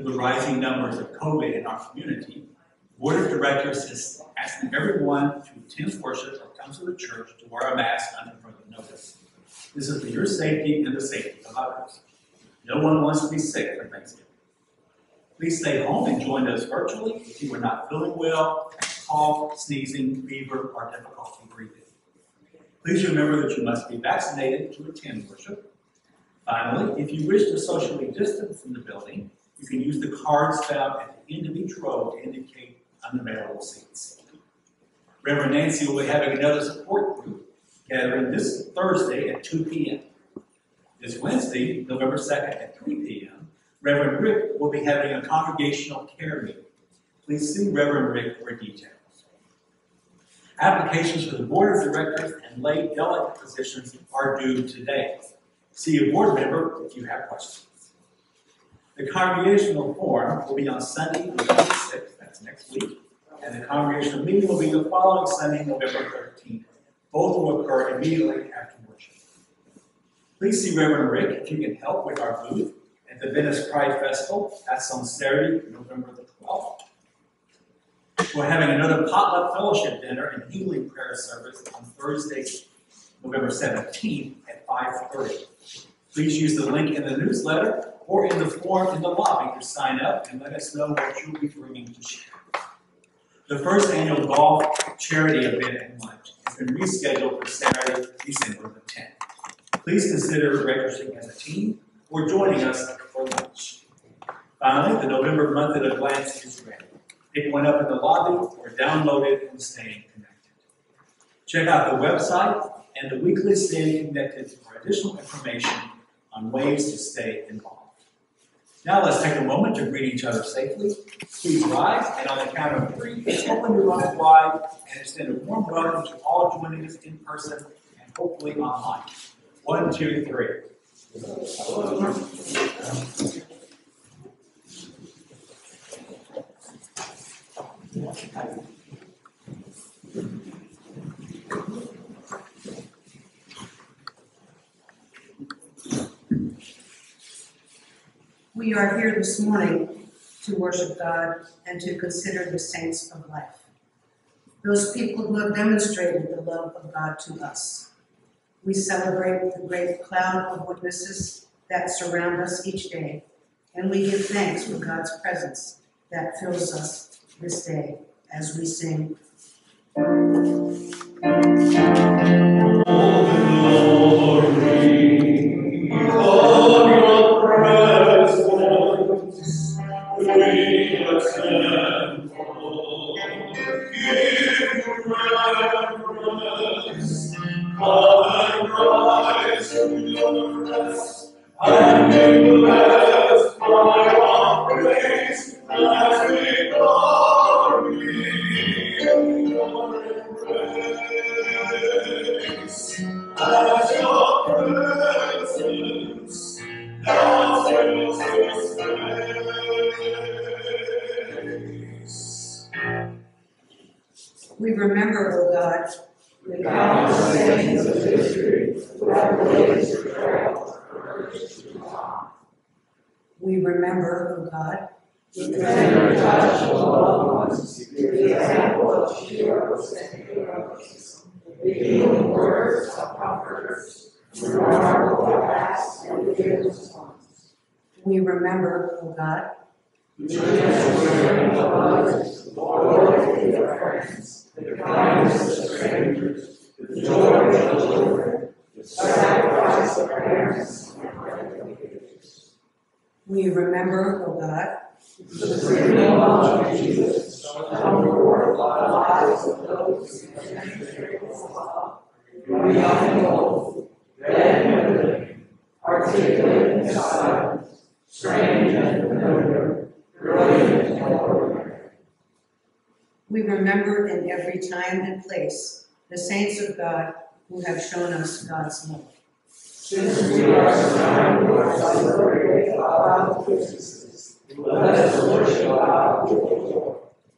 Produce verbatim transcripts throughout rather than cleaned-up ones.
the rising numbers of COVID in our community, the Board of Directors is asking everyone to attend worship or come to the church to wear a mask until further notice. This is for your safety and the safety of others. No one wants to be sick for Thanksgiving. Please stay home and join us virtually if you are not feeling well, cough, sneezing, fever, or difficulty breathing. Please remember that you must be vaccinated to attend worship. Finally, if you wish to socially distance from the building, you can use the cards found at the end of each row to indicate unavailable seats. Reverend Nancy will be having another support group gathering this Thursday at two p m This Wednesday, November second at three p m, Reverend Rick will be having a congregational care meeting. Please see Reverend Rick for details. Applications for the Board of Directors and lay delegate positions are due today. See a board member if you have questions. The congregational forum will be on Sunday, November sixth, that's next week, and the congregational meeting will be the following Sunday, November thirteenth. Both will occur immediately after worship. Please see Reverend Rick if you can help with our booth at the Venice Pride Festival. That's on Saturday, November the twelfth. We're having another potluck fellowship dinner and healing prayer service on Thursday, November seventeenth at five thirty. Please use the link in the newsletter or in the form in the lobby to sign up and let us know what you'll be bringing to share. The first annual golf charity event and lunch has been rescheduled for Saturday, December the tenth. Please consider registering as a team or joining us for lunch. Finally, the November month at a glance is ready. Pick one up in the lobby or download it and stay connected. Check out the website and the weekly Stay Connected for additional information on ways to stay involved. Now let's take a moment to greet each other safely. Please rise, and on the count of three, open your eyes wide and extend a warm welcome to all joining us in person and hopefully online. One, two, three. We are here this morning to worship God and to consider the saints of life, those people who have demonstrated the love of God to us. We celebrate the great cloud of witnesses that surround us each day, and we give thanks for God's presence that fills us this day as we sing. We remember, O God, the countless saints of history who have blazed the trail of courage to God. We remember, O God, the tender touch of loved ones, the example of heroes and heroes, the healing words of comforters, the remarkable acts and the good response. We remember, O God, the gentle caring of others, the loyalty of friends, the kindness of strangers, the joy of children, the sacrifice of parents and grandparents. We remember, O God, the freedom of Jesus, come forth by the lives of those who demonstrate His love, young and old, dead and living, articulate and silent, strange and familiar, brilliant and ordinary. We remember in every time and place the saints of God who have shown us God's love. Since we are surrounded by the great cloud of witnesses, let us worship God with joy.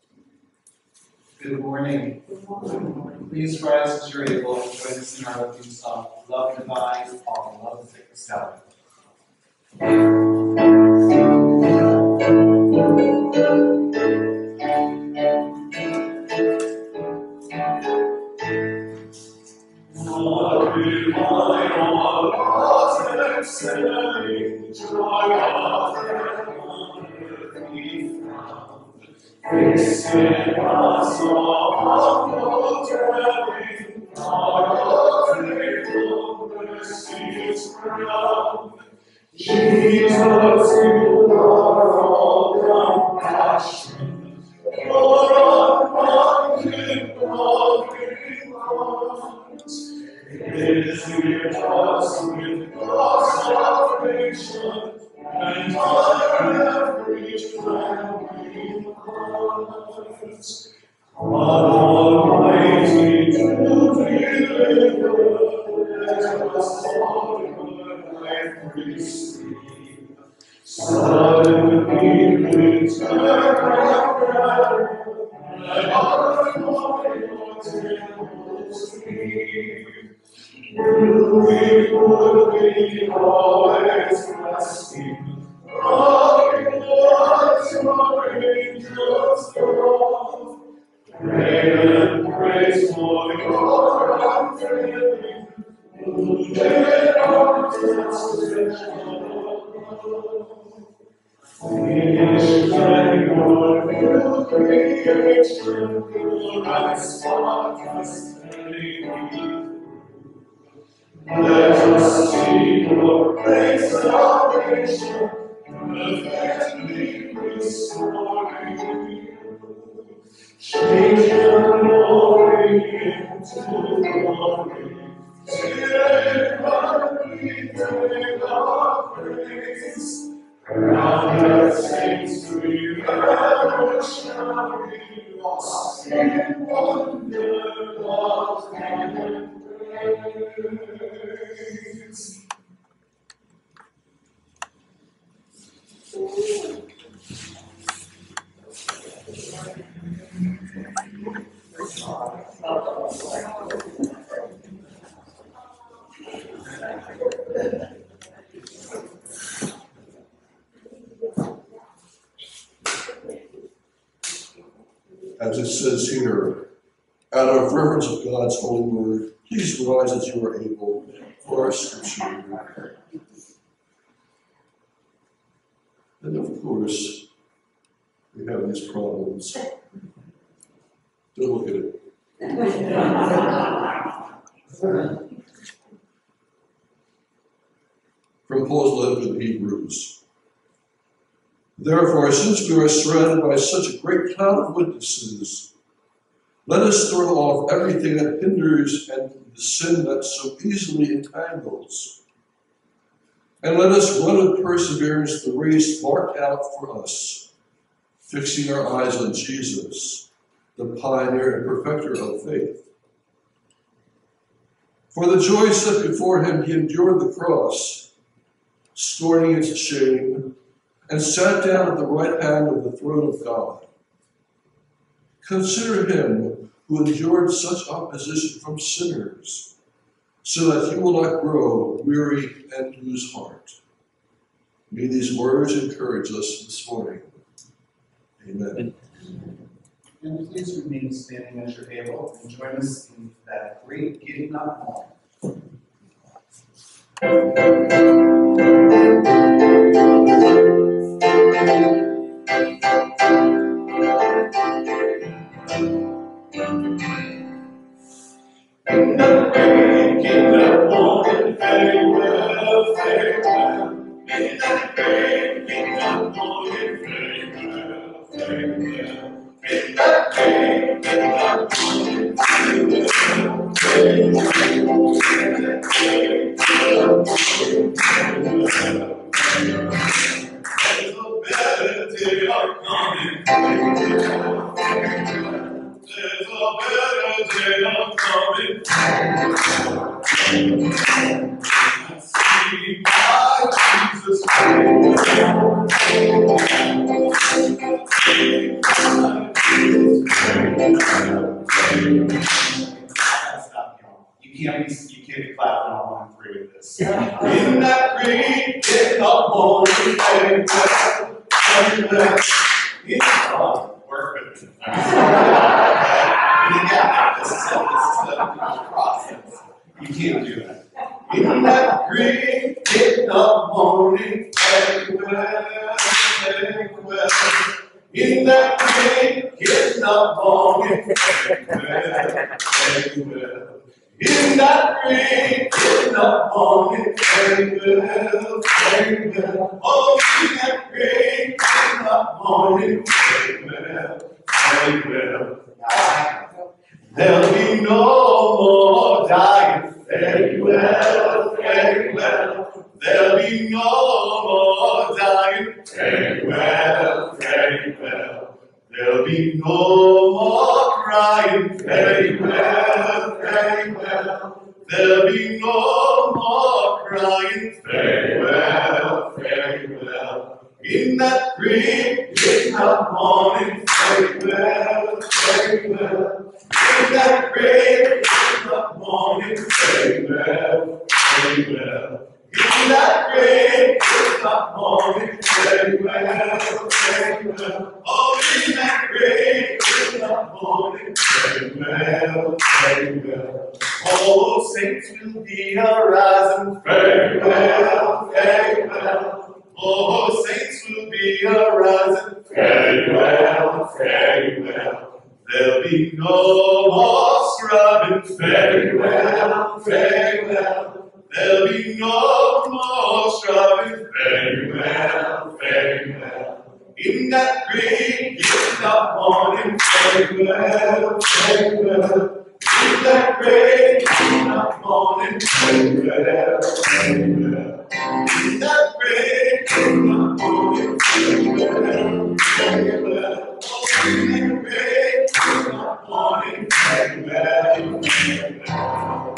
Good morning. Good morning. Please rise as you're able and join us in our opening song, Love Divine, All Love Take the Salad. Jesus, you are all compassion, your unbounded loving arms. Visit us with God's salvation, and our every trembling hearts. God Almighty, to deliver, let us all good life receive. Suddenly return our prayer, let our Lord temples leave. Will we would be always blessing, loving God's angels above. Pray and praise for your unfailing, wounded arms and finish then your new creation, will rise spotless and redeemed. Let us see your great salvation, perfectly restoring. Change your glory into glory, till we take our praise. Around our saints we ever shall be lost in wonder, love, and praise. As it says here, out of reverence of God's holy word, please rise as you are able for our scripture. And of course, we have these problems. Don't look at it. From Paul's letter to the Hebrews. Therefore, since we are surrounded by such a great cloud of witnesses, let us throw off everything that hinders and the sin that so easily entangles. And let us run with perseverance the race marked out for us, fixing our eyes on Jesus, the pioneer and perfecter of faith. For the joy set before him, he endured the cross, scorning its shame, and sat down at the right hand of the throne of God. Consider him who endured such opposition from sinners, so that you will not grow weary and lose heart. May these words encourage us this morning. Amen. And please remain standing as you're able and join us in that great getting up home. In the breaking of morning, farewell, farewell. In the breaking of morning, farewell, farewell. In the breaking of morning, farewell, farewell. In the breaking of morning, farewell, farewell. There's a better day coming, farewell, farewell. There's a better day coming. I see my Jesus. Stop, y'all. You can't be, you can't be clapping all one three with this. In that great day of morning, farewell, farewell. It's all work with it. And again, this is a, this is a process. You can't do that. In that great in the morning, very well, very well. In that great in the morning, very well, very well. In that great in the morning, very well, very well. Oh, in that great in the morning, very well, very well. There'll be no more dying, very well, very well. There'll be no more dying, very well, very well. There'll be no more crying, very well, very well. There'll be no more crying, very well, very well. In that great in the morning, very well, very well. In that great in the morning, very well, very well. In that great in the morning, very well, very well. Oh, in that great in the morning, very well, very well. Oh, saints will be arising, very well, very well. Oh, saints will be arising, very well, very well. There'll be no more scrubbing, very well, very well. There'll be no more scrubbing, very well, very well. In that great in the morning, very well, very well. In that great in the morning, very well, very well. In that great in the morning, very well, very well. Oh, in that great in the morning, very well, very well.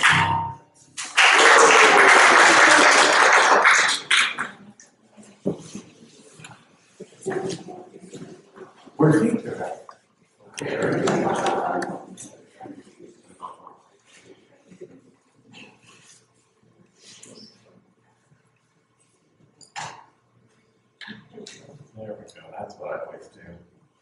Where do you think they're at? There we go, that's what I always do.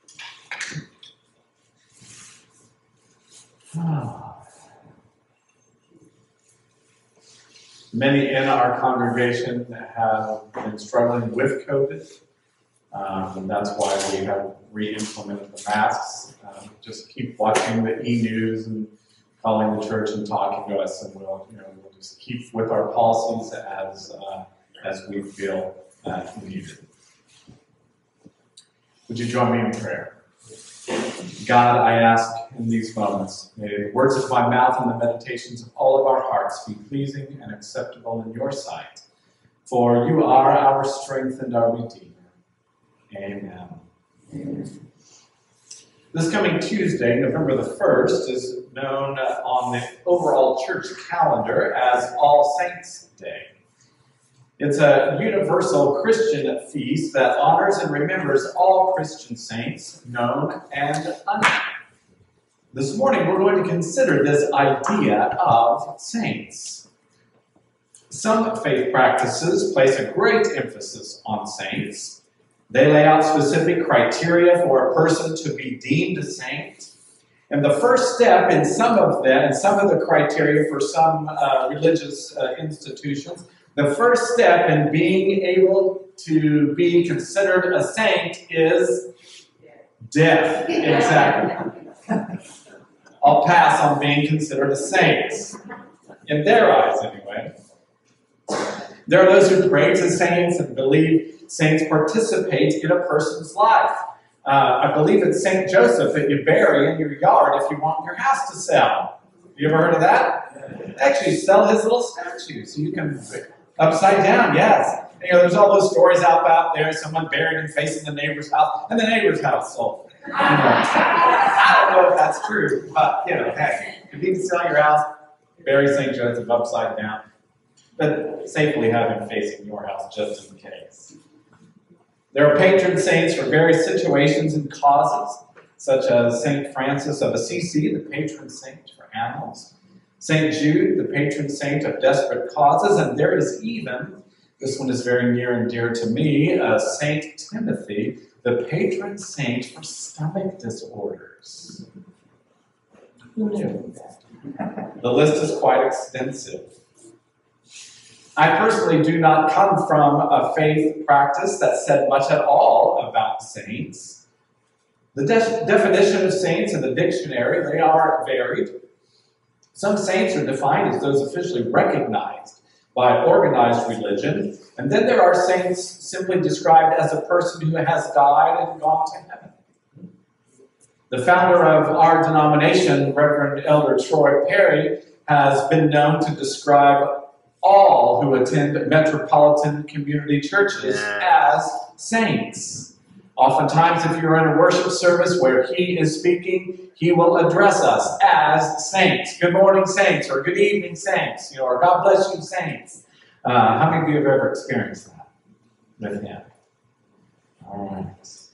Many in our congregation have been struggling with COVID. Um, and that's why we have re-implemented the masks. Um, just keep watching the e-news and calling the church and talking to us, and we'll, you know, we'll just keep with our policies as uh, as we feel uh, needed. Would you join me in prayer? God, I ask in these moments, may the words of my mouth and the meditations of all of our hearts be pleasing and acceptable in your sight. For you are our strength and our Redeemer. Amen. Amen. This coming Tuesday, November the first, is known uh, on the overall church calendar as All Saints' Day. It's a universal Christian feast that honors and remembers all Christian saints, known and unknown. This morning, we're going to consider this idea of saints. Some faith practices place a great emphasis on saints. They lay out specific criteria for a person to be deemed a saint. And the first step in some of them, and some of the criteria for some uh, religious uh, institutions, the first step in being able to be considered a saint is death. Exactly. I'll pass on being considered a saint. In their eyes, anyway. There are those who pray to saints and believe saints participate in a person's life. Uh, I believe it's Saint Joseph that you bury in your yard if you want your house to sell. You ever heard of that? Actually, sell his little statue so you can, upside down, yes. You know, there's all those stories out, out there, someone buried him facing the neighbor's house, and the neighbor's house sold. You know, I don't know if that's true, but, you know, hey, if you can sell your house, bury Saint Joseph upside down, but safely have him facing your house just in case. There are patron saints for various situations and causes, such as Saint Francis of Assisi, the patron saint for animals, Saint Jude, the patron saint of desperate causes, and there is even This one is very near and dear to me. Uh, Saint Timothy, the patron saint for stomach disorders. Who knew? The list is quite extensive. I personally do not come from a faith practice that said much at all about saints. The de- definition of saints in the dictionary, they are varied. Some saints are defined as those officially recognized by organized religion, and then there are saints simply described as a person who has died and gone to heaven. The founder of our denomination, Reverend Elder Troy Perry, has been known to describe all who attend metropolitan community churches as saints. Oftentimes, if you're in a worship service where he is speaking, he will address us as saints. Good morning, saints, or good evening, saints, you know, or God bless you, saints. Uh, how many of you have ever experienced that with him? All right.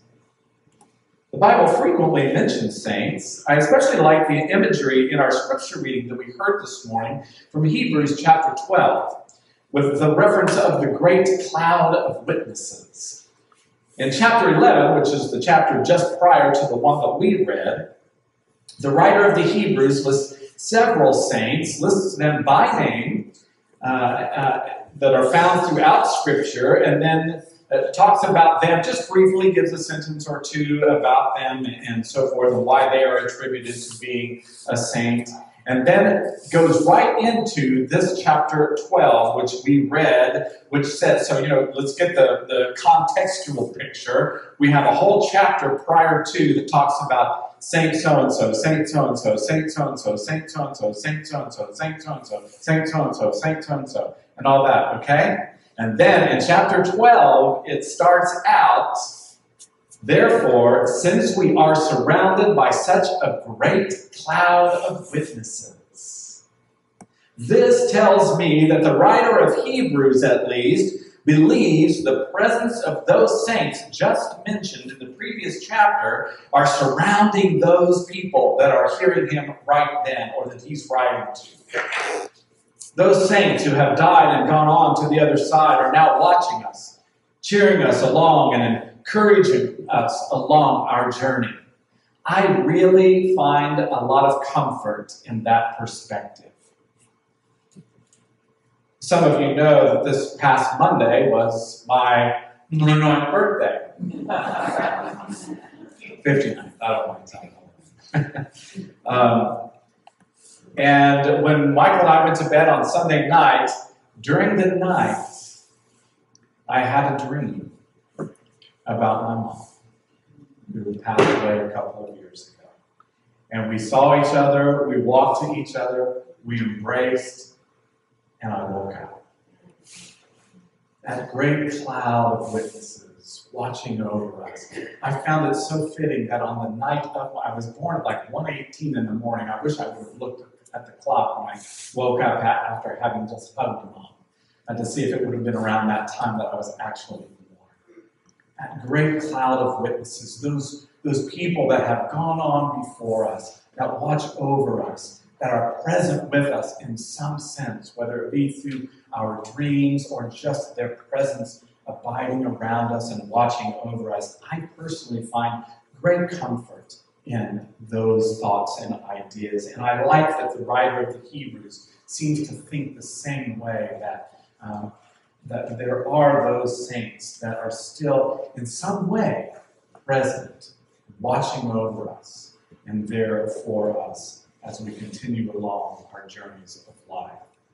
The Bible frequently mentions saints. I especially like the imagery in our scripture reading that we heard this morning from Hebrews chapter twelve, with the reference of the great cloud of witnesses. In chapter eleven, which is the chapter just prior to the one that we read, the writer of the Hebrews lists several saints, lists them by name, uh, uh, that are found throughout Scripture, and then uh, talks about them, just briefly gives a sentence or two about them and so forth, and why they are attributed to being a saint. And then it goes right into this chapter twelve, which we read, which says, so, you know, let's get the, the contextual picture. We have a whole chapter prior to that talks about Saint so-and-so, Saint so-and-so, Saint so-and-so, Saint so-and-so, Saint so-and-so, Saint so-and-so, Saint so-and-so, Saint so-and-so, and all that, okay? And then in chapter twelve, it starts out, therefore, since we are surrounded by such a great cloud of witnesses. This tells me that the writer of Hebrews, at least, believes the presence of those saints just mentioned in the previous chapter are surrounding those people that are hearing him right then, or that he's writing to. Those saints who have died and gone on to the other side are now watching us, cheering us along and encouraging us along our journey. I really find a lot of comfort in that perspective. Some of you know that this past Monday was my ninth birthday. fifty-nine, I don't want to tell you. um, and when Michael and I went to bed on Sunday night, during the night, I had a dream about my mom, who passed away a couple of years ago. And we saw each other, we walked to each other, we embraced, and I woke up. That great cloud of witnesses watching over us. I found it so fitting that on the night of, I was born at like one eighteen in the morning. I wish I would have looked at the clock when I woke up after having just hugged mom, and to see if it would have been around that time that I was actually born. That great cloud of witnesses, those, those people that have gone on before us, that watch over us, that are present with us in some sense, whether it be through our dreams or just their presence abiding around us and watching over us. I personally find great comfort in those thoughts and ideas. And I like that the writer of the Hebrews seems to think the same way, that, uh, that there are those saints that are still in some way present, watching over us and there for us as we continue along our journeys of life.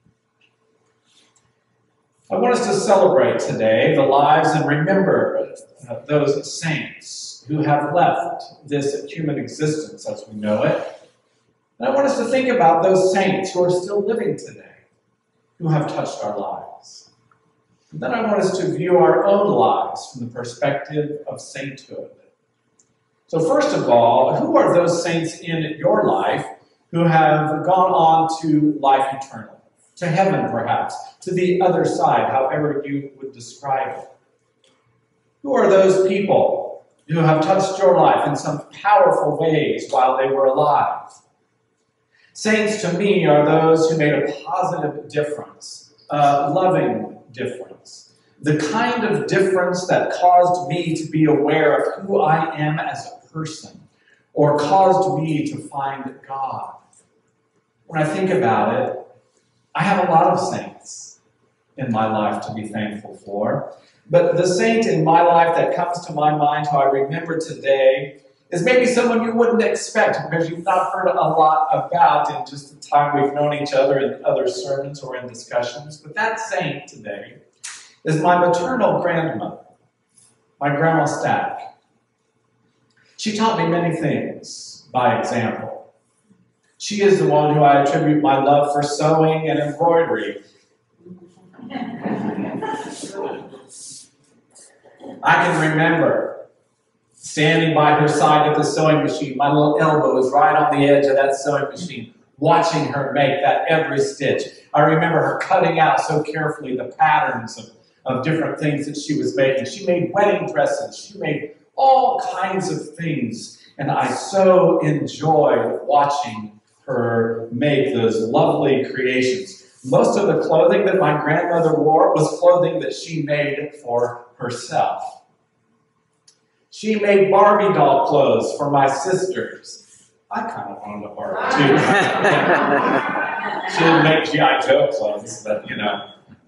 I want us to celebrate today the lives and remember uh, those saints who have left this human existence as we know it. And I want us to think about those saints who are still living today, who have touched our lives. And then I want us to view our own lives from the perspective of sainthood. So first of all, who are those saints in your life who have gone on to life eternal, to heaven perhaps, to the other side, however you would describe it? Who are those people who have touched your life in some powerful ways while they were alive? Saints to me are those who made a positive difference, a loving difference, The kind of difference that caused me to be aware of who I am as a person, or caused me to find God. When I think about it, I have a lot of saints in my life to be thankful for. But the saint in my life that comes to my mind, who I remember today, is maybe someone you wouldn't expect because you've not heard a lot about in just the time we've known each other in other sermons or in discussions. But that saint today is my maternal grandmother, my Grandma Stack. She taught me many things by example. She is the one who I attribute my love for sewing and embroidery. I can remember standing by her side at the sewing machine. My little elbow is right on the edge of that sewing machine, watching her make that every stitch. I remember her cutting out so carefully the patterns of, of different things that she was making. She made wedding dresses. She made all kinds of things. And I so enjoyed watching her make those lovely creations. Most of the clothing that my grandmother wore was clothing that she made for herself. She made Barbie doll clothes for my sisters. I kind of wanted a Barbie too. She didn't make G I Joe clothes, but you know.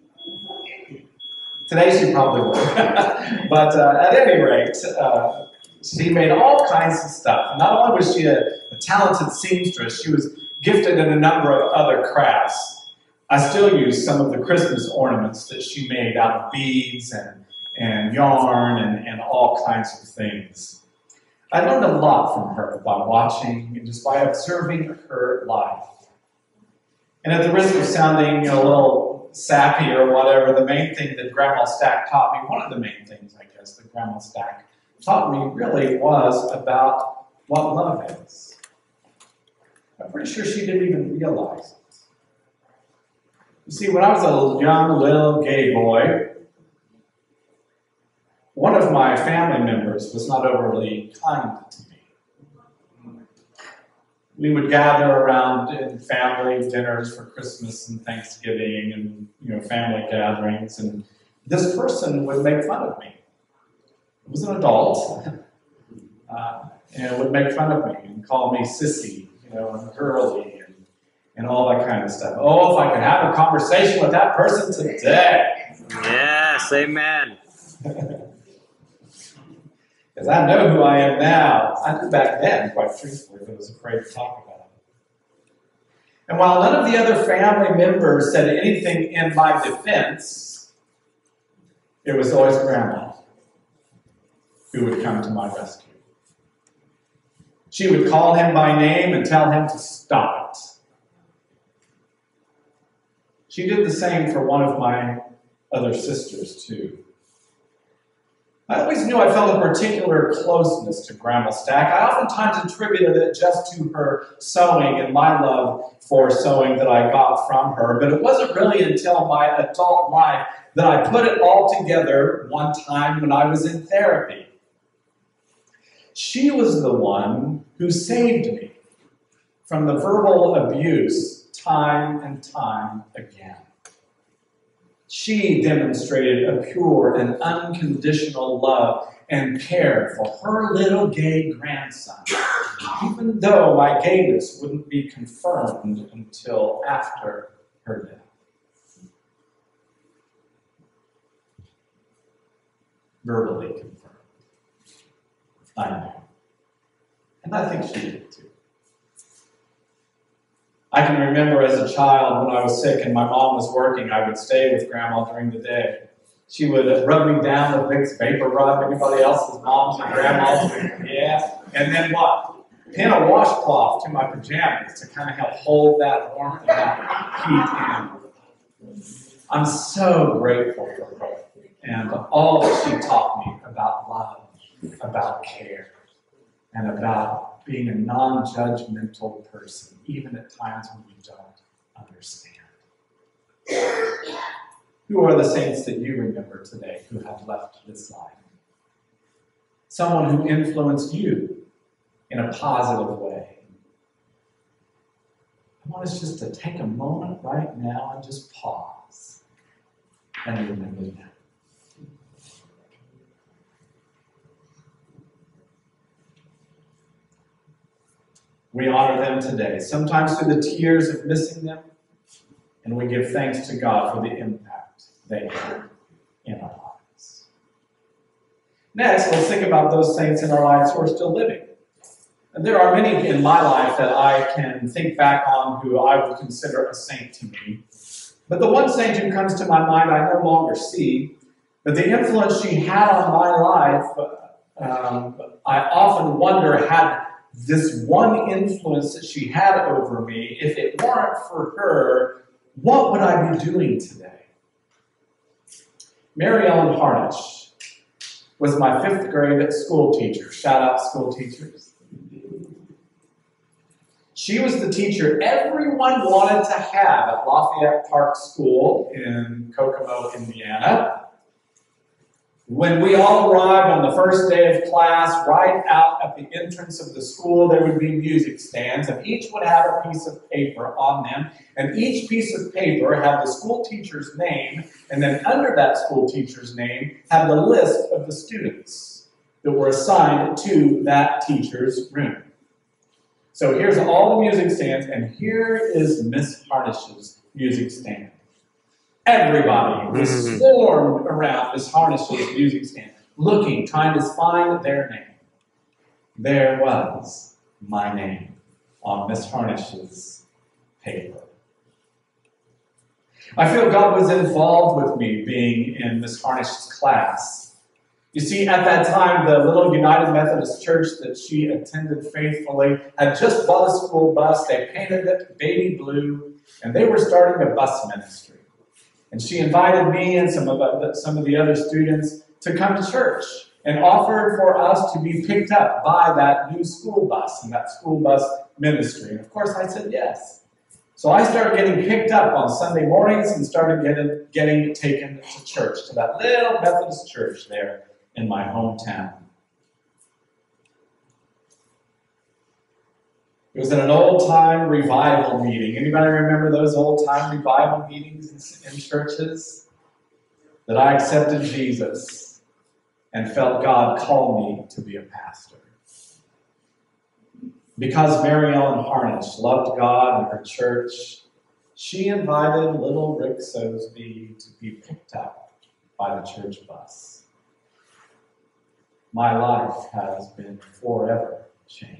Today she probably would. But uh, at any rate, uh, she made all kinds of stuff. Not only was she a, a talented seamstress, she was gifted in a number of other crafts. I still use some of the Christmas ornaments that she made out of beads and, and yarn and, and all kinds of things. I learned a lot from her by watching and just by observing her life. And at the risk of sounding, you know, a little sappy or whatever, the main thing that Grandma Stack taught me, one of the main things, I guess, that Grandma Stack taught me really was about what love is. I'm pretty sure she didn't even realize it. You see, when I was a young little gay boy, one of my family members was not overly kind to me. We would gather around in family dinners for Christmas and Thanksgiving and, you know, family gatherings, and this person would make fun of me. It was an adult, uh, and would make fun of me and call me sissy, you know, and girly, and, and all that kind of stuff. Oh, if I could have a conversation with that person today. Yes, amen. Because I know who I am now. I did back then, quite truthfully, but I was afraid to talk about it. And while none of the other family members said anything in my defense, it was always Grandma who would come to my rescue. She would call him by name and tell him to stop it. She did the same for one of my other sisters, too. I always knew I felt a particular closeness to Grandma Stack. I oftentimes attributed it just to her sewing and my love for sewing that I got from her, but it wasn't really until my adult life that I put it all together one time when I was in therapy. She was the one who saved me from the verbal abuse time and time again. She demonstrated a pure and unconditional love and care for her little gay grandson, even though my gayness wouldn't be confirmed until after her death. Verbally confirmed. I know. And I think she did too. I can remember as a child when I was sick and my mom was working, I would stay with Grandma during the day. She would rub me down with Vicks Vapor Rub, anybody else's moms and grandmas. Yeah. And then what? Pin a washcloth to my pajamas to kind of help hold that warmth and that heat in. I'm so grateful for her and all that she taught me about love, about care, and about being a non-judgmental person, even at times when you don't understand. Who are the saints that you remember today who have left this life? Someone who influenced you in a positive way. I want us just to take a moment right now and just pause and remember them. We honor them today, sometimes through the tears of missing them, and we give thanks to God for the impact they have in our lives. Next, let's think about those saints in our lives who are still living. And there are many in my life that I can think back on who I would consider a saint to me. But the one saint who comes to my mind I no longer see, but the influence she had on my life, um, I often wonder, had this one influence that she had over me, if it weren't for her, what would I be doing today? Mary Ellen Harnish was my fifth grade school teacher. Shout out school teachers. She was the teacher everyone wanted to have at Lafayette Park School in Kokomo, Indiana. When we all arrived on the first day of class, right out at the entrance of the school, there would be music stands, and each would have a piece of paper on them, and each piece of paper had the school teacher's name, and then under that school teacher's name had the list of the students that were assigned to that teacher's room. So here's all the music stands, and here is Miss Harnish's music stand. Everybody was swarmed around Miss Harnish's music stand, looking, trying to find their name. There was my name on Miss Harnish's paper. I feel God was involved with me being in Miss Harnish's class. You see, at that time, the little United Methodist Church that she attended faithfully had just bought a school bus. They painted it baby blue, and they were starting a bus ministry. And she invited me and some of the, some of the other students to come to church and offered for us to be picked up by that new school bus and that school bus ministry. And of course, I said yes. So I started getting picked up on Sunday mornings and started getting, getting taken to church, to that little Methodist church there in my hometown. It was at an old-time revival meeting. Anybody remember those old-time revival meetings in, in churches? That I accepted Jesus and felt God call me to be a pastor. Because Mary Ellen Harnish loved God and her church, she invited little Rick Soseby to be picked up by the church bus. My life has been forever changed.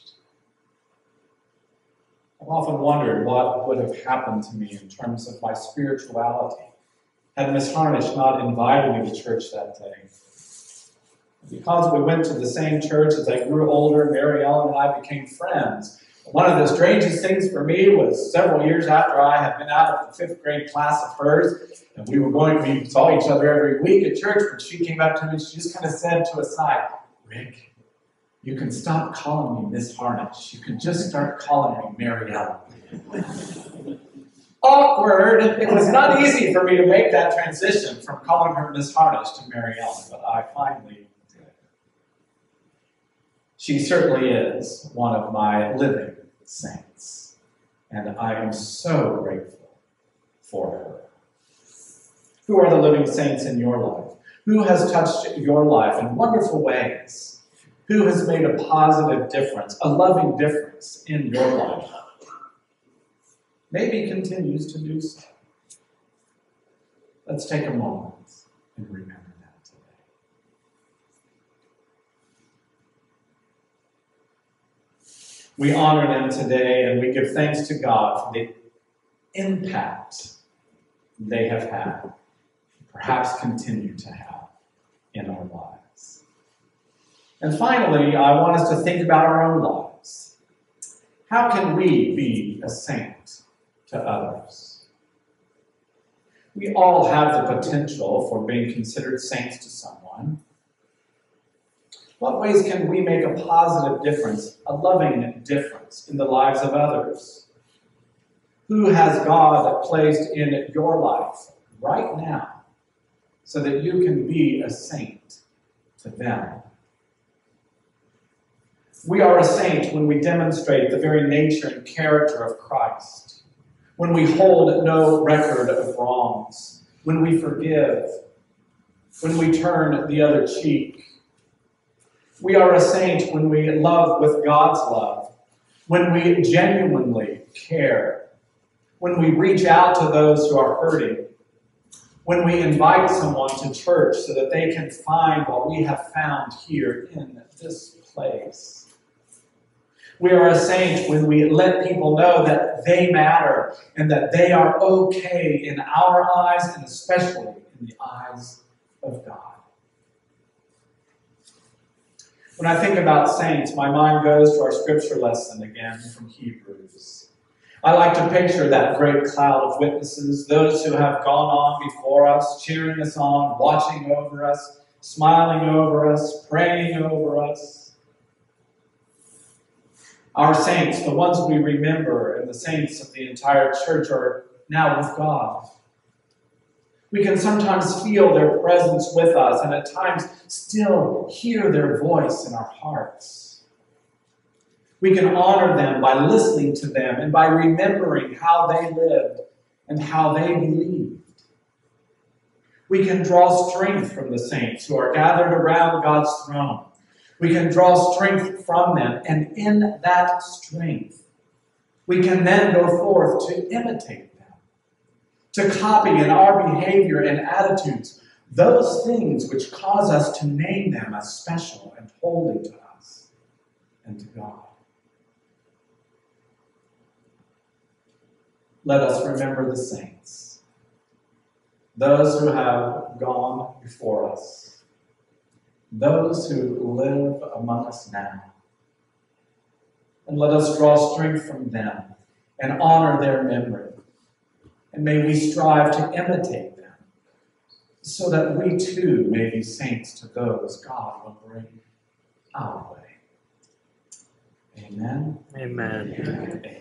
I've often wondered what would have happened to me in terms of my spirituality had Miss Harnish not invited me to church that day. Because we went to the same church as I grew older, Mary Ellen and I became friends. One of the strangest things for me was several years after I had been out of the fifth grade class of hers, and we were going, we saw each other every week at church, but she came up to me and she just kind of said to a side, Rick, you can stop calling me Miss Harnish. You can just start calling me Mary Ellen. Awkward. It was not easy for me to make that transition from calling her Miss Harnish to Mary Ellen, but I finally did. She certainly is one of my living saints, and I am so grateful for her. Who are the living saints in your life? Who has touched your life in wonderful ways? Who has made a positive difference, a loving difference in your life? Maybe continues to do so. Let's take a moment and remember that today. We honor them today and we give thanks to God for the impact they have had, perhaps continue to have in our lives. And finally, I want us to think about our own lives. How can we be a saint to others? We all have the potential for being considered saints to someone. What ways can we make a positive difference, a loving difference in the lives of others? Who has God placed in your life right now so that you can be a saint to them? We are a saint when we demonstrate the very nature and character of Christ, when we hold no record of wrongs, when we forgive, when we turn the other cheek. We are a saint when we love with God's love, when we genuinely care, when we reach out to those who are hurting, when we invite someone to church so that they can find what we have found here in this place. We are a saint when we let people know that they matter and that they are okay in our eyes and especially in the eyes of God. When I think about saints, my mind goes to our scripture lesson again from Hebrews. I like to picture that great cloud of witnesses, those who have gone on before us, cheering us on, watching over us, smiling over us, praying over us. Our saints, the ones we remember, and the saints of the entire church are now with God. We can sometimes feel their presence with us and at times still hear their voice in our hearts. We can honor them by listening to them and by remembering how they lived and how they believed. We can draw strength from the saints who are gathered around God's throne. We can draw strength from them, and in that strength, we can then go forth to imitate them, to copy in our behavior and attitudes those things which cause us to name them as special and holy to us and to God. Let us remember the saints, those who have gone before us, those who live among us now. And let us draw strength from them and honor their memory. And may we strive to imitate them so that we too may be saints to those God will bring our way. Amen. Amen. Amen.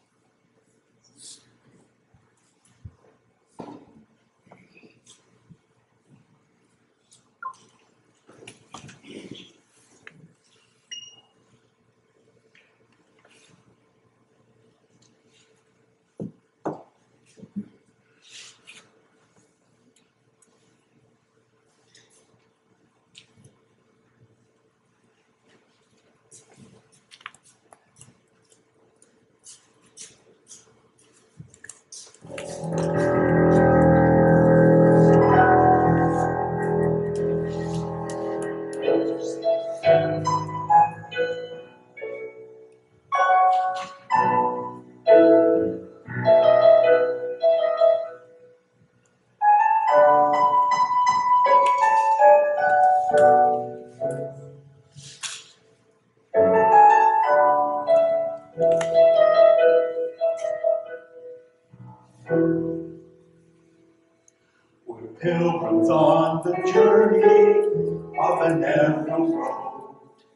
We're pilgrims on the journey of a narrow road,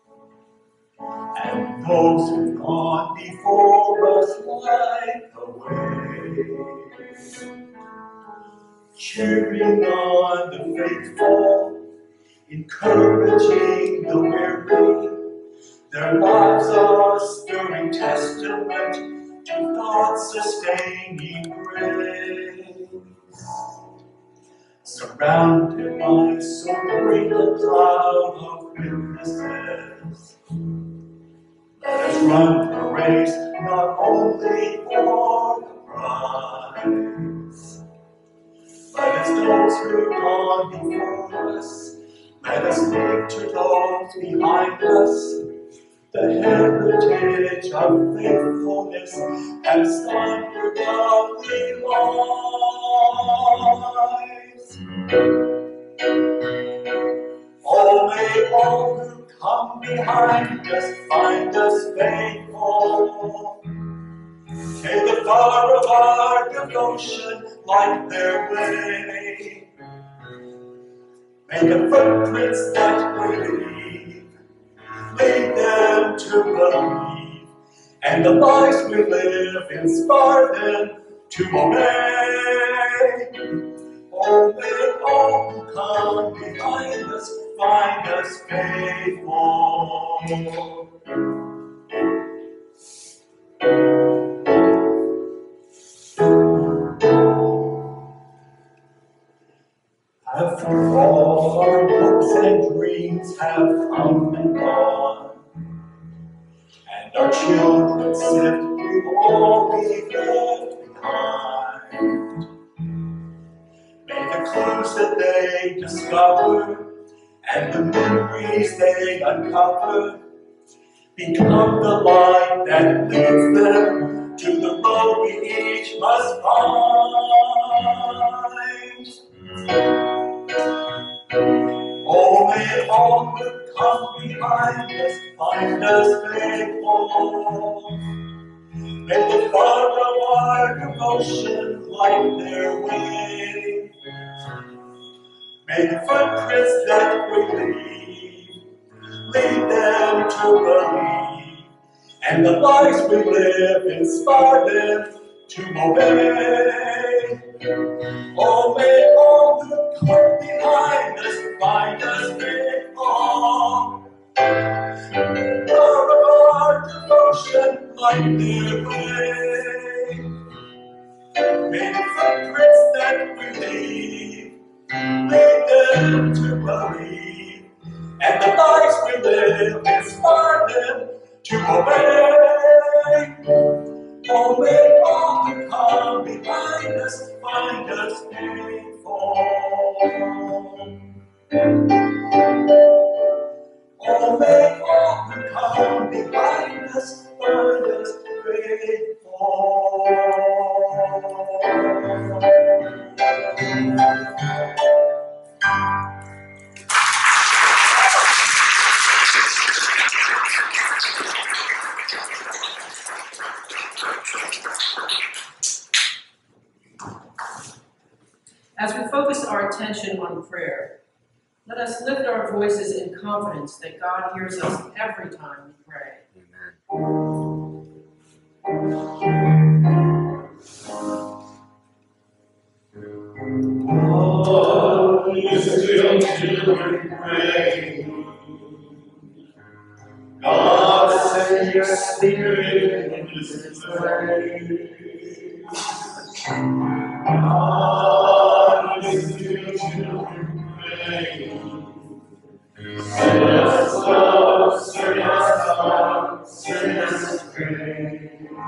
and those who've gone before us light the way, cheering on the faithful, encouraging the weary. Their lives are a stirring testament to God's sustaining grace. Surrounded by so great a cloud of witnesses, let us run the race not only for the prize, but as those who've gone before us, let us leave to those behind us the heritage of faithfulness and standard godly lives. Oh, may all who come behind us find us faithful. May the fire of our devotion light their way. May the footprints that we leave lead them to believe, and the lives we live inspire them to obey. Oh, may all who come behind us find us faithful. After all our hopes and dreams have come and gone, and and our children sift through all we've left behind. May the clues that they discover and the memories they uncover become the light that leads them to the road we each must find. Oh, may all who come behind us find us faithful. May the fire of our devotion light their way. May the footprints that we leave lead them to believe, and the lives we live inspire them to obey. Oh, may all who come behind us find us faithful. Love of our devotion light their way. May the footprints that we leave lead them to believe, and the lives we live inspire them to obey. Oh, may all who come behind us find us faithful. Oh, may all who come behind us find us faithful. As we focus our attention on prayer, let us lift our voices in confidence that God hears us every time we pray. Oh, still children pray. God, send your spirit in this place. God, still children pray. Send us love, send us love, send us grace.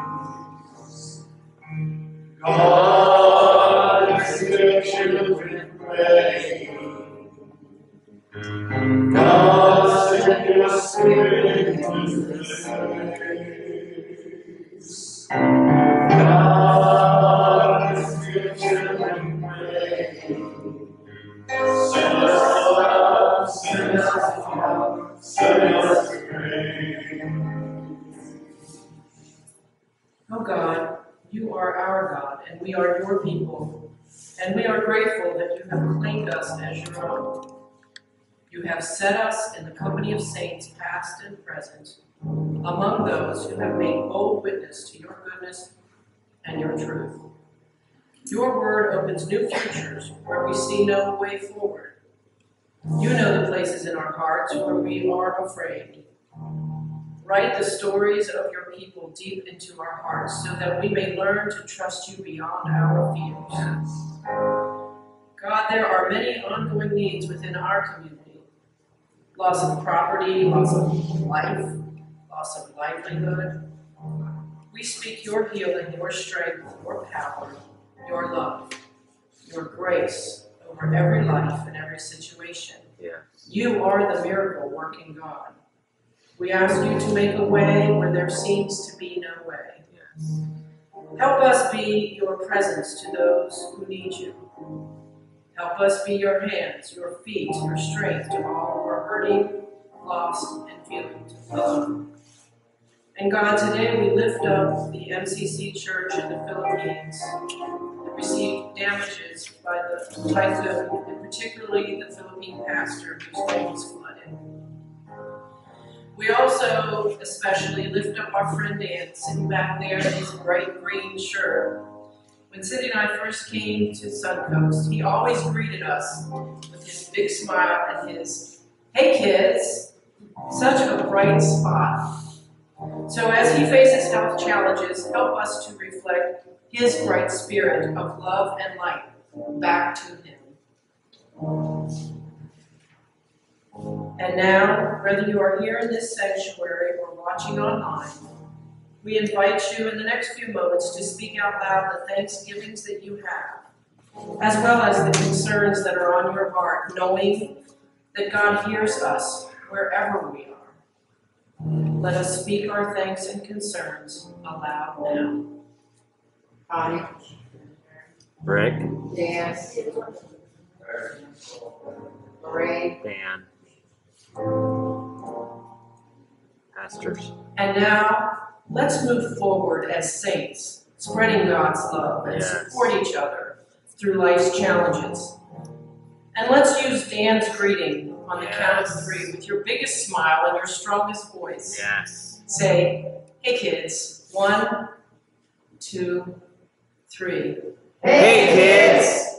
God, still children pray. God, send your spirit into this place. God, still children pray. Send us love, send us love, send us grace. Oh God, you are our God, and we are your people, and we are grateful that you have claimed us as your own. You have set us in the company of saints, past and present, among those who have made bold witness to your goodness and your truth. Your word opens new futures where we see no way forward. You know the places in our hearts where we are afraid. Write the stories of your people deep into our hearts so that we may learn to trust you beyond our fears. God, there are many ongoing needs within our community. Loss of property, loss of life, loss of livelihood. We speak your healing, your strength, your power, your love, your grace over every life and every situation. Yeah. You are the miracle working God. We ask you to make a way where there seems to be no way. Yes. Help us be your presence to those who need you. Help us be your hands, your feet, your strength to all who are hurting, lost, and feeling alone. And God, today we lift up the M C C Church in the Philippines that received damages by the typhoon, and particularly the Philippine pastor whose home was flooded. We also especially lift up our friend Dan, sitting back there in his bright green shirt. When Cindy and I first came to SunCoast, he always greeted us with his big smile and his, "Hey kids," such a bright spot. So as he faces health challenges, help us to reflect his bright spirit of love and light back to him. And now, whether you are here in this sanctuary or watching online, we invite you in the next few moments to speak out loud the thanksgivings that you have, as well as the concerns that are on your heart, knowing that God hears us wherever we are. Let us speak our thanks and concerns aloud now. Bonnie. Rick, Dan. Lorraine. Dan, pastors. And now, let's move forward as saints, spreading God's love and Yes. support each other through life's challenges. And let's use Dan's greeting on the count of three with your biggest smile and your strongest voice. Yes. Say, hey kids, one, two, three. Hey, kids!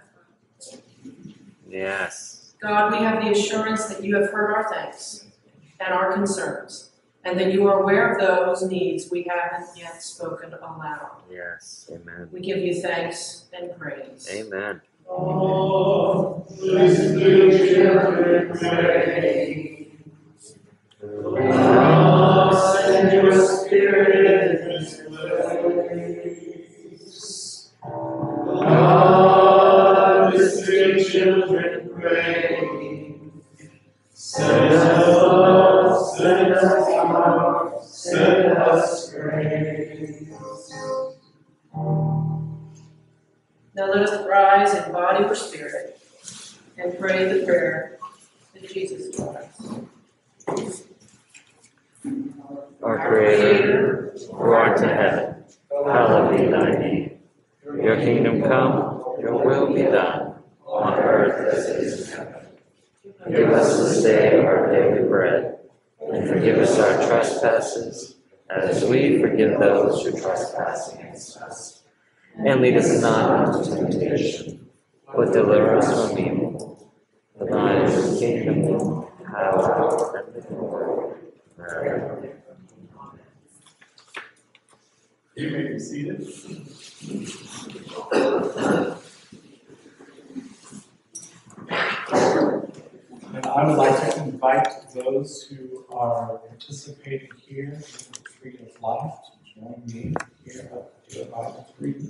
Yes. God, we have the assurance that you have heard our thanks and our concerns, and that you are aware of those needs we haven't yet spoken aloud. Yes. Amen. We give you thanks and praise. Amen. Oh, listen to your children pray. God, send your spirit in this place. God, listen to your children pray. Send us love, send us power, send us grace. Now let us rise in body or spirit and pray the prayer that Jesus taught us. Our Creator, who art in heaven, hallowed be thy name. Your kingdom come, your will be done, on earth as it is in heaven. Give us this day our daily bread, and forgive us our trespasses, as we forgive those who trespass against us. And lead us not into temptation, but deliver us from evil. For thine is the kingdom, power, and the glory, forever. You may be seated. And I would like to invite those who are participating here in the Tree of Life to join me here at the Bible reading.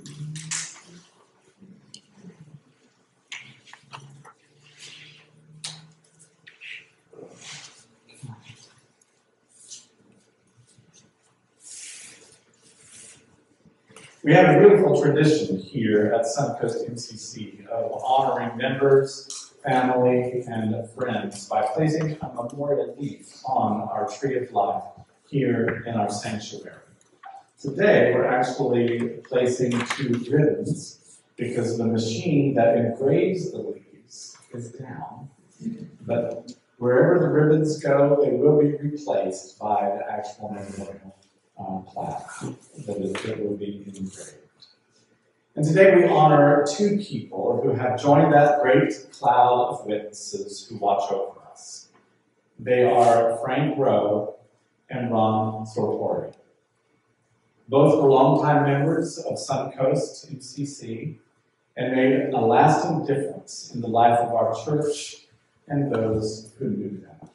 We have a beautiful tradition here at SunCoast M C C of honoring members, family, and friends by placing a memorial leaf on our Tree of Life here in our sanctuary. Today, we're actually placing two ribbons because the machine that engraves the leaves is down. But wherever the ribbons go, they will be replaced by the actual memorial um, plaque that, is, that will be engraved. And today we honor two people who have joined that great cloud of witnesses who watch over us. They are Frank Rowe and Ron Sortori. Both were longtime members of SunCoast M C C and made a lasting difference in the life of our church and those who knew them.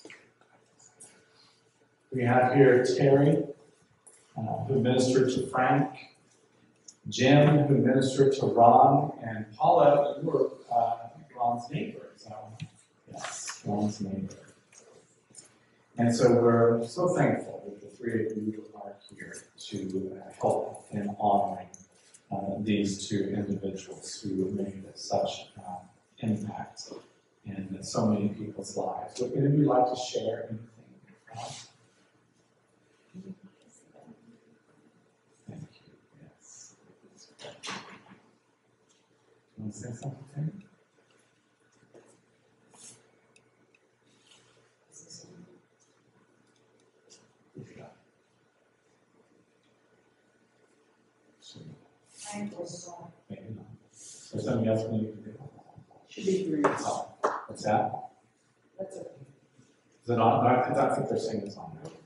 We have here Terry, uh, who ministered to Frank, Jim, who ministered to Ron, and Paula, you were uh, Ron's neighbor. So, yes, Ron's neighbor. And so we're so thankful that the three of you are here to uh, help in honoring uh, these two individuals who made such um, impact in so many people's lives. Would any of you like to share anything? Ron? Thank you. Yes. You want to say something? Thank was uh, Maybe not. Is there something else we need to do? should be three. That's all. What's that? That's okay. Is it on? I don't think they're saying it's on there.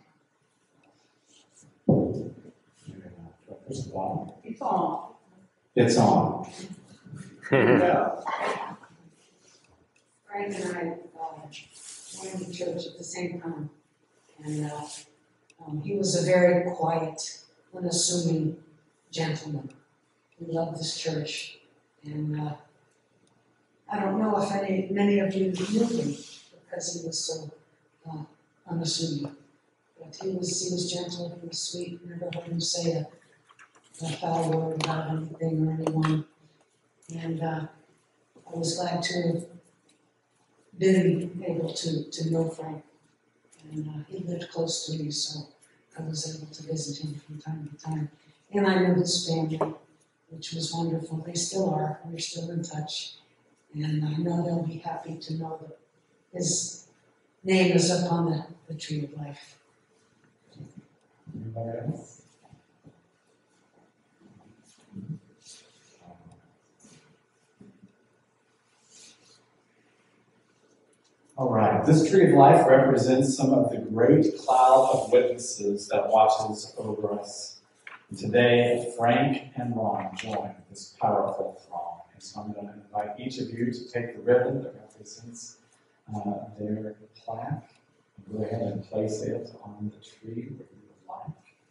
Maybe not. Push the bottom. It's on. It's on. Yeah. Frank and I uh, joined the church at the same time, and uh, Um, he was a very quiet, unassuming gentleman. He loved this church, and uh, I don't know if any, many of you knew him because he was so uh, unassuming. But he was, he was gentle, he was sweet, never heard him say a, a foul word about anything or anyone. And uh, I was glad to have been able to, to know Frank. And uh, he lived close to me, so I was able to visit him from time to time. And I knew his family, which was wonderful. They still are, we're still in touch. And I know they'll be happy to know that his name is up on the, the tree of life. Anybody else? All right, this tree of life represents some of the great cloud of witnesses that watches over us. Today, Frank and Ron join this powerful throng. And so I'm going to invite each of you to take the ribbon that represents uh, their plaque and go ahead and place it on the tree where you would like.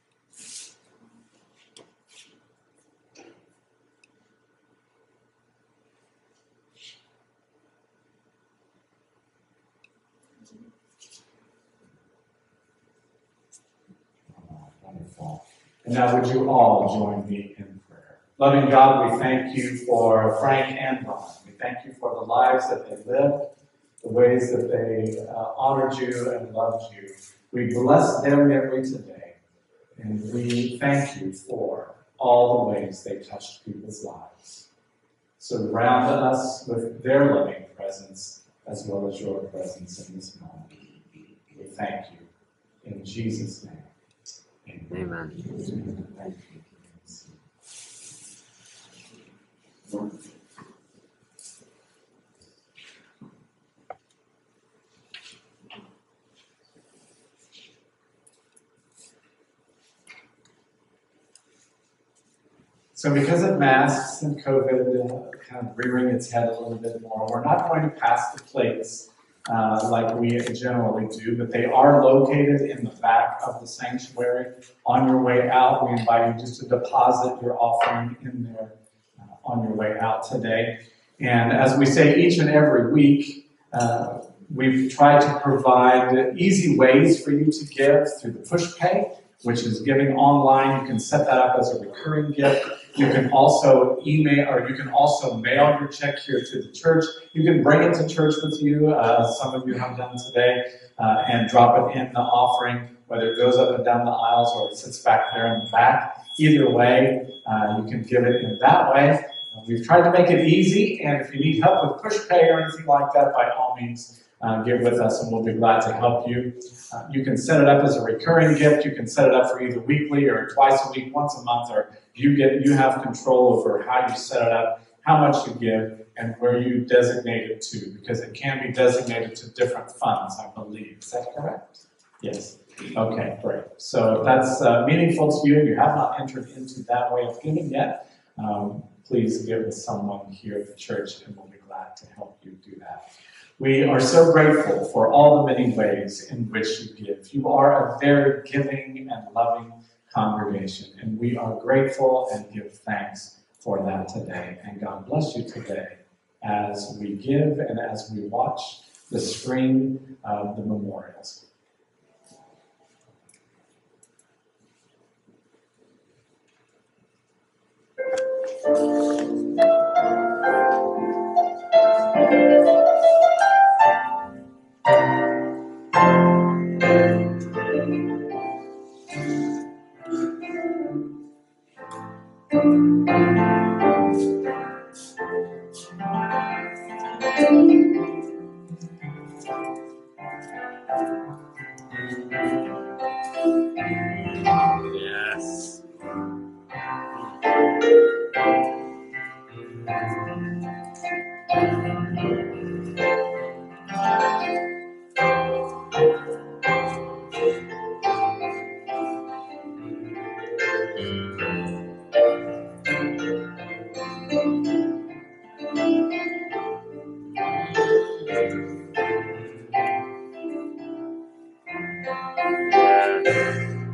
Wonderful. And now would you all join me in prayer? Loving God, we thank you for Frank and Ron. We thank you for the lives that they lived, the ways that they uh, honored you and loved you. We bless their memory today, and we thank you for all the ways they touched people's lives. Surround us with their loving presence as well as your presence in this moment. We thank you. In Jesus' name. Amen. Thank you. So because of masks and COVID uh, kind of rearing its head a little bit more, we're not going to pass the plates uh, like we generally do, but they are located in the back of the sanctuary. On your way out, we invite you just to deposit your offering in there uh, on your way out today. And as we say each and every week, uh, we've tried to provide easy ways for you to give through the push pay, which is giving online. You can set that up as a recurring gift. You can also email, or you can also mail your check here to the church. You can bring it to church with you, uh, some of you have done today, uh, and drop it in the offering, whether it goes up and down the aisles or it sits back there in the back. Either way, uh, you can give it in that way. Uh, we've tried to make it easy, and if you need help with push pay or anything like that, by all means, uh, get with us and we'll be glad to help you. Uh, you can set it up as a recurring gift. You can set it up for either weekly or twice a week, once a month, or you get you have control over how you set it up, how much you give, and where you designate it to, because it can be designated to different funds, I believe. Is that correct? Yes. Okay, great. So if that's uh, meaningful to you and you have not entered into that way of giving yet, um, please give with someone here at the church and we'll be glad to help you do that. We are so grateful for all the many ways in which you give. You are a very giving and loving congregation, and we are grateful and give thanks for that today. And God bless you today as we give and as we watch the screen of the memorials. Yes. Yes.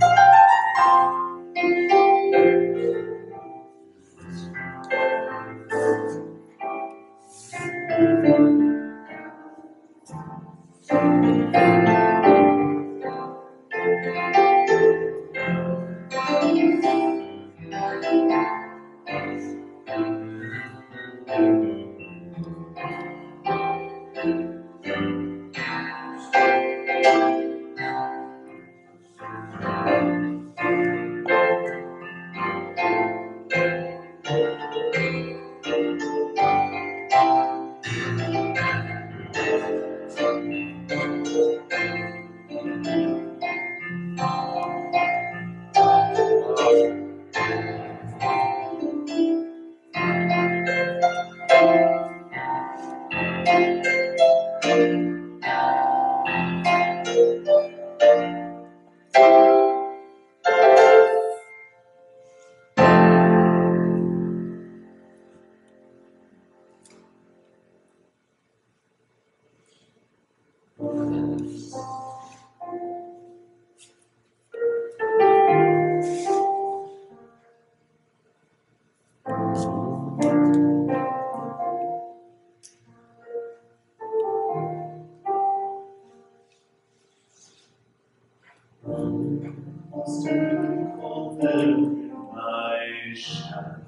Twinkle there in my shadow.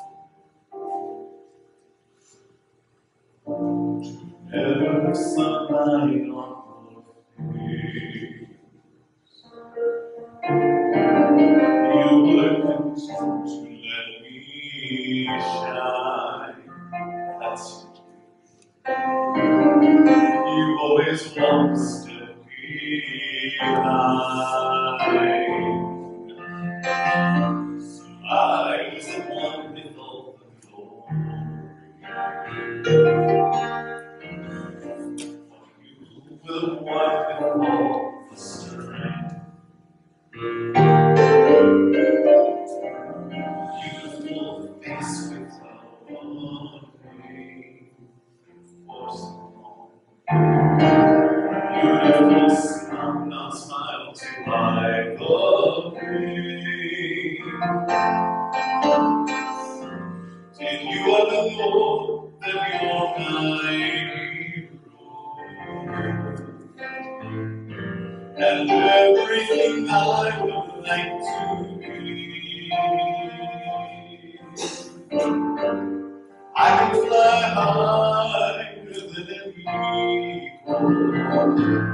Ever sunlight on your face. You would continue to let me shine. That's you always want to step behind. I was the one with all the glory. You were the one with all the strength. Beautiful face without me. For so long. Beautiful smile, not smile to hide the pain. Did you ever know that you're my hero? And everything I would like to be. I can fly higher than an eagle.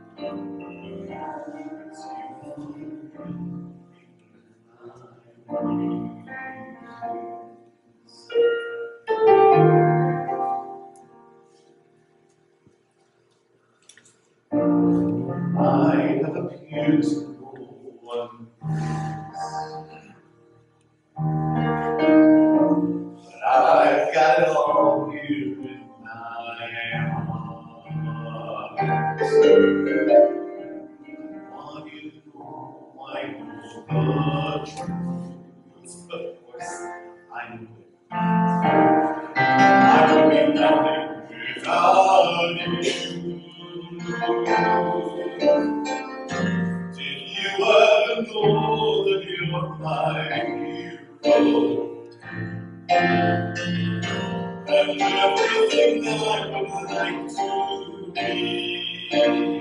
I have appeared to no one, but I've got it all here in my heart. Want you to know I know the truth, of course I know it. I would be nothing without you. Did you ever know that you're my hero? And everything I would like to be.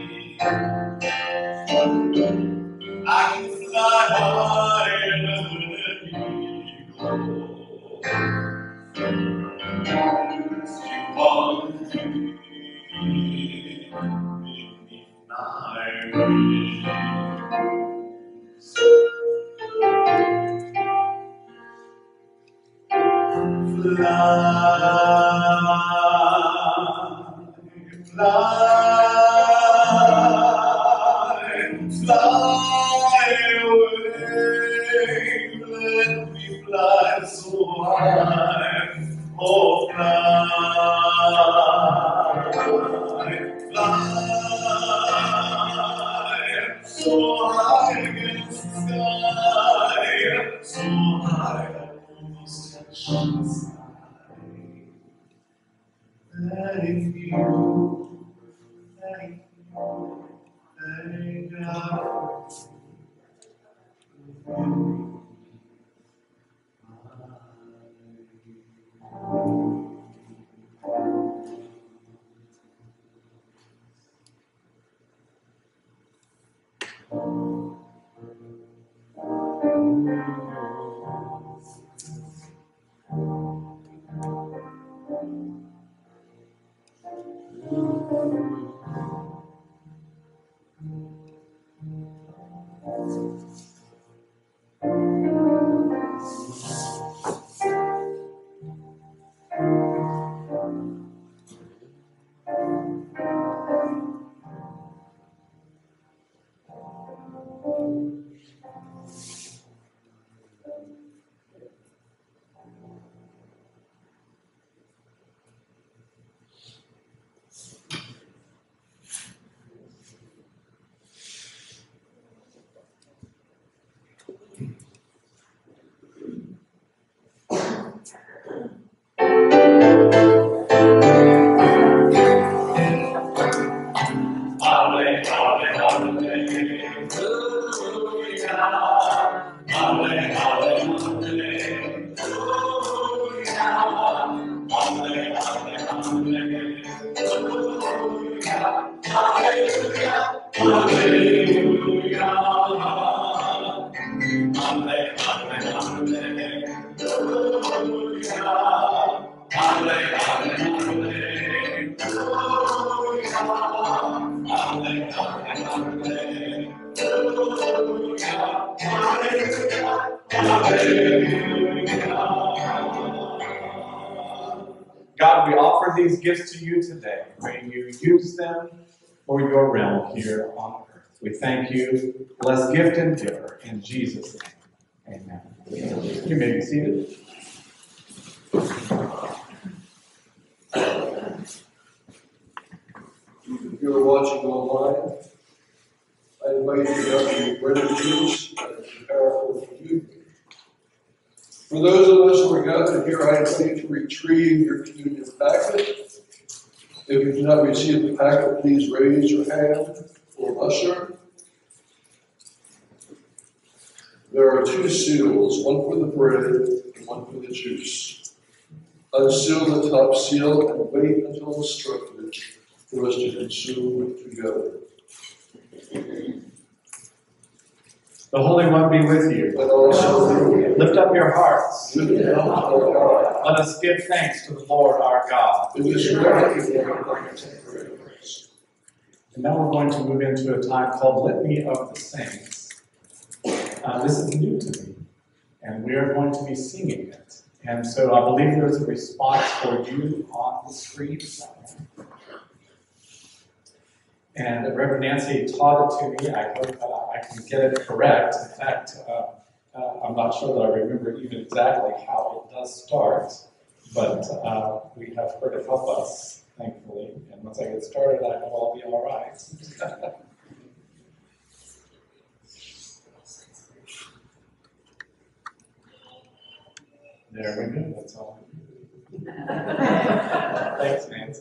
I can fly higher than an eagle. You want to be beneath my wings. Fly, fly, fly away. Let me fly so high. Oh, fly, fly so high against the sky, so high I almost touch the sky. Thank you, thank you, thank God. God, we offer these gifts to you today. May you use them for your realm here on earth. We thank you. Bless gift and giver. In Jesus' name, amen. You may be seated. If you're watching online, I invite you to have your bread and juice and prepare for communion. For those of us who are gathered here, I invite you to retrieve your communion packet. If you do not receive the packet, please raise your hand for usher. There are two seals, one for the bread and one for the juice. Unseal the top seal and wait until instructed for us to consume together. The Holy One be with you. But also Lift up your hearts. lift up our God. Let us give thanks to the Lord our God. It is right before our contemporary grace. And now we're going to move into a time called Litany of the Saints. Uh, this is new to me, and we are going to be singing it. And so I believe there's a response for you on the screen. And Reverend Nancy taught it to me. I hope uh, I can get it correct. In fact, uh, uh, I'm not sure that I remember even exactly how it does start, but uh, we have her to help us, thankfully. And once I get started, I know I'll be all right. There we go. That's all. Thanks, Nancy.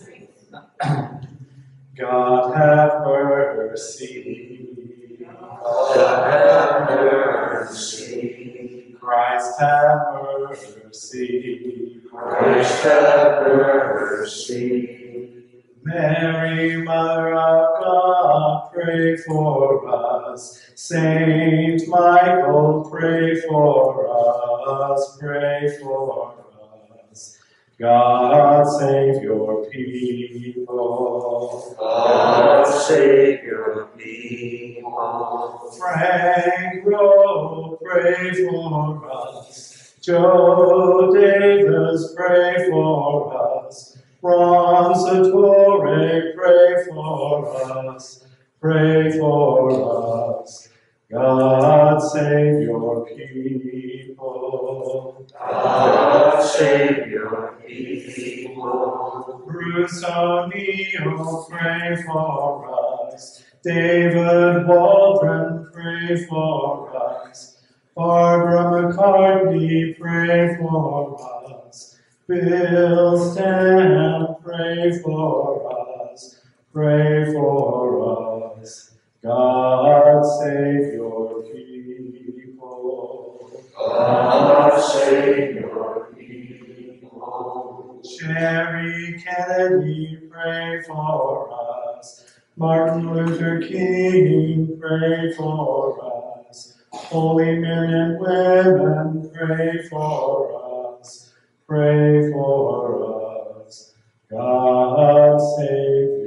God have mercy. God have mercy. Christ have mercy. Christ have mercy. Mary, Mother of God, pray for us. Saint Michael, pray for us. Pray for us. God save your people. God save your people. Frank Rowe, pray for us. Joe Davis, pray for us. Ron Sartori, pray for us. Pray for us. God save your people. God save your people. Bruce O'Neill, pray for us. David Waldron, pray for us. Barbara McCartney, pray for us. Bill Stamp, pray for us. Pray for us. God save your people. God save your people. Sherry Kennedy, pray for us. Martin Luther King, pray for us. Holy men and women, pray for us. Pray for us. God save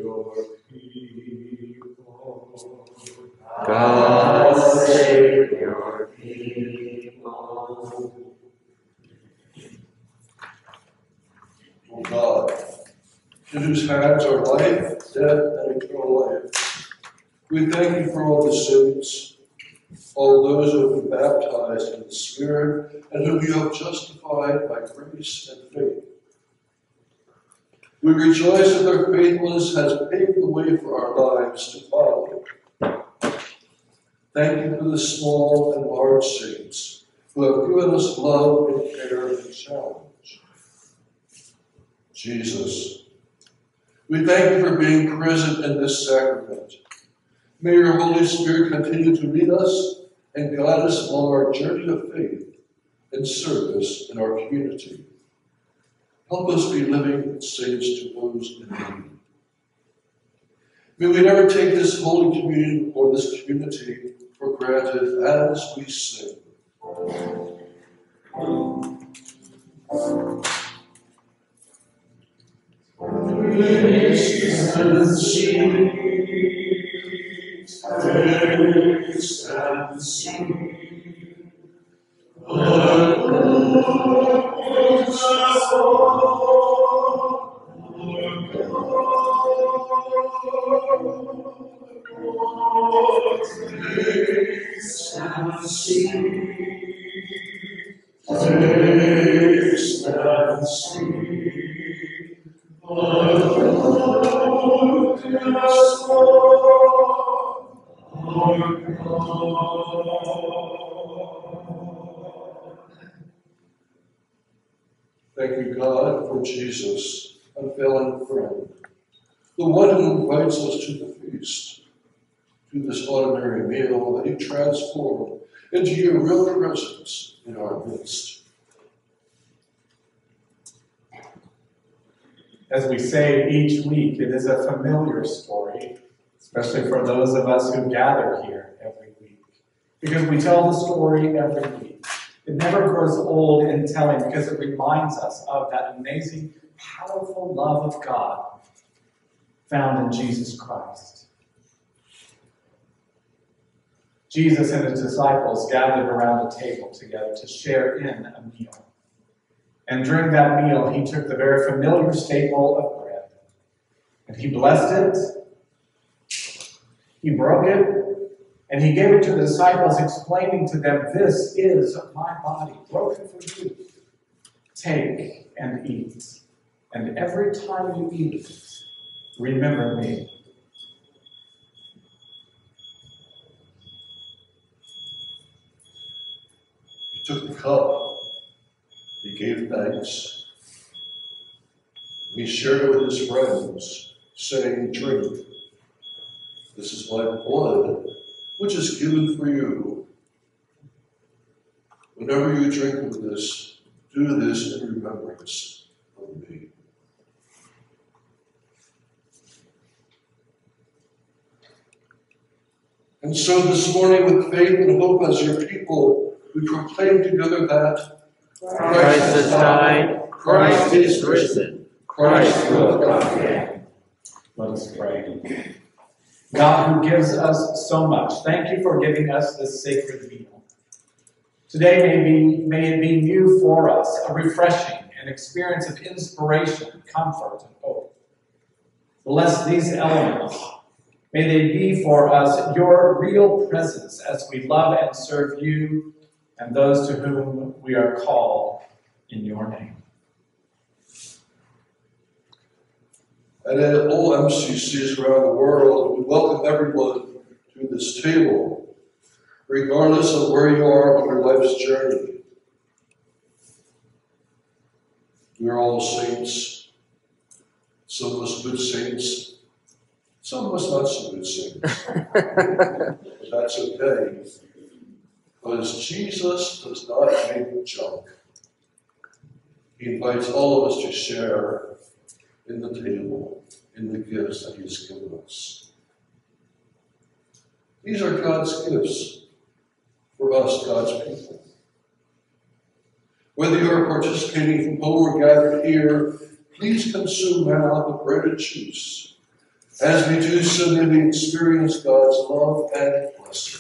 in whose hands are life, death, and eternal life. We thank you for all the saints, all those who have been baptized in the Spirit, and whom you have justified by grace and faith. We rejoice that their faithfulness has paved the way for our lives to follow. Thank you for the small and large saints who have given us love and care and challenge. Jesus, we thank you for being present in this sacrament. May your Holy Spirit continue to lead us and guide us along our journey of faith and service in our community. Help us be living saints to those in need. May we never take this holy communion or this community for granted as we sing. Taste and see, taste and see, the goodness of taste and see, taste and see, the goodness of our God. Thank you, God, for Jesus, unfailing friend, the one who invites us to the feast, to this ordinary meal that you transformed into your real presence in our midst. As we say each week, it is a familiar story, especially for those of us who gather here every week, because we tell the story every week. It never grows old in telling because it reminds us of that amazing, powerful love of God found in Jesus Christ. Jesus and his disciples gathered around a table together to share in a meal. And during that meal, he took the very familiar staple of bread, and he blessed it, he broke it, and he gave it to the disciples, explaining to them, "This is my body, broken for you. Take and eat. And every time you eat it, remember me." He took the cup, he gave thanks, he shared it with his friends, saying, "Drink. This is my blood, which is given for you. Whenever you drink of this, do this in remembrance of me." And so this morning, with faith and hope as your people, we proclaim together that Christ has died, Christ is risen, Christ will come again. Let us pray. God, who gives us so much, thank you for giving us this sacred meal. Today may, be, may it be new for us, a refreshing, an experience of inspiration, comfort, and hope. Bless these elements. May they be for us your real presence as we love and serve you and those to whom we are called in your name. And at all M C Cs around the world, we welcome everyone to this table, regardless of where you are on your life's journey. We are all saints, some of us good saints, some of us not so good saints. But that's okay, because Jesus does not make junk. He invites all of us to share in the table, in the gifts that he has given us. These are God's gifts for us, God's people. Whether you are participating from home or gathered here, please consume now the bread and juice. As we do so, may we experience God's love and blessing.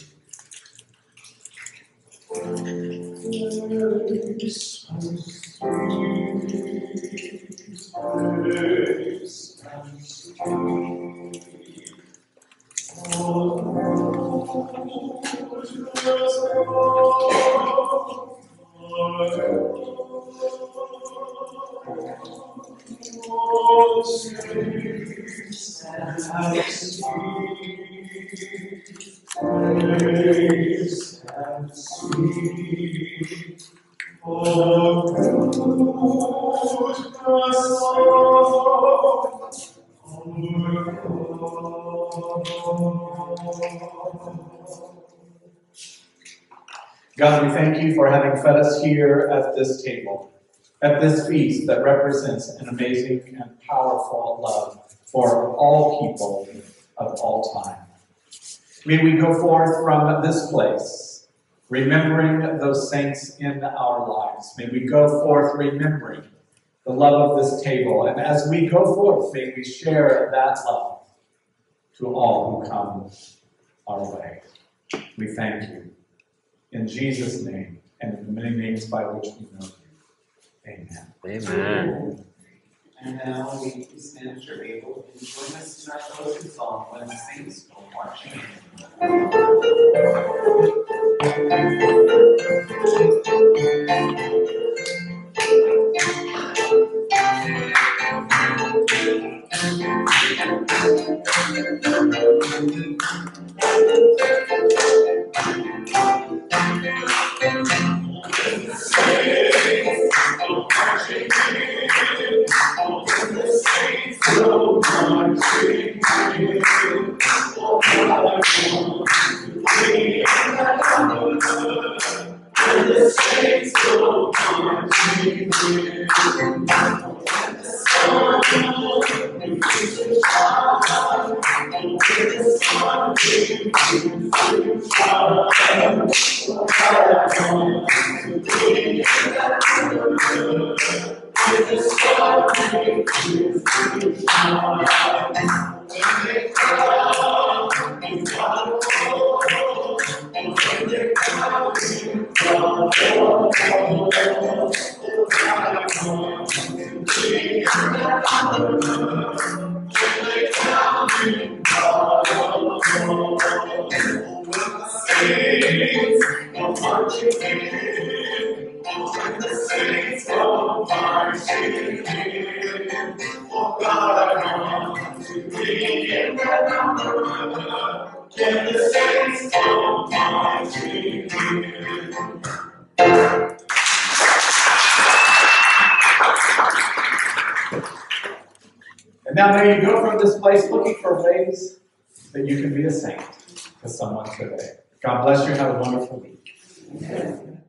Grace and peace, grace God, we thank you for having fed us here at this table, at this feast that represents an amazing and powerful love for all people of all time. May we go forth from this place, remembering those saints in our lives. May we go forth remembering the love of this table. And as we go forth, may we share that love to all who come our way. We thank you. In Jesus' name, and in the many names by which we know you. Amen. Amen. And now we please stand as you're able and join us in our closing song when the saints go marching And now may you go from this place looking for ways that you can be a saint to someone today. God bless you and have a wonderful week.